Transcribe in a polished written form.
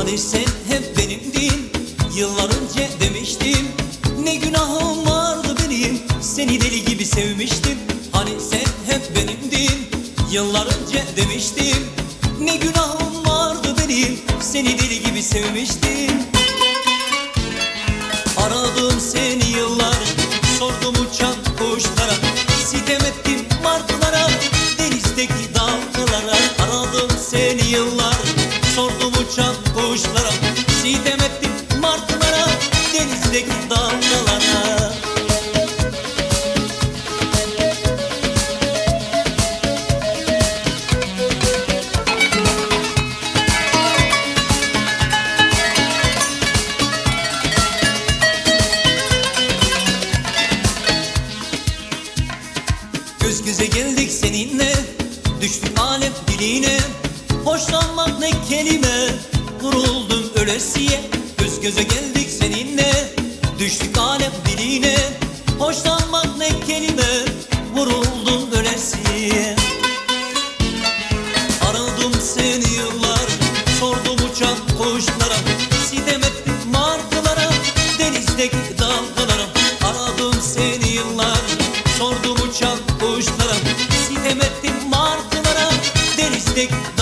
Hani sen hep benimdin, yıllar önce demiştin. Ne günahım vardı benim, seni deli gibi sevmiştim. Hani sen hep benimdin, yıllar önce demiştim. Ne günahım vardı benim, seni deli gibi sevmiştim. Aradım seni yıllar, sordum uçan kuşlara, sitem ettim martılara, denizdeki dalgalara. Aradım seni yıllar, sordum uçan kuşlara, sitem ettim martılara, denizdeki dalgalara. Göz göze geldik seninle, düştük alem diline. Hoşlanmak ne kelime, vuruldum ölesiye. Göz göze geldik seninle, düştük alem diline. Hoşlanmak ne kelime, vuruldum ölesiye. Aradım seni yıllar, sordum uçan kuşlara, sitem ettim martılara, denizdeki dalgalara. Aradım seni yıllar, sordum uçan kuşlara, sitem ettim martılara, denizdeki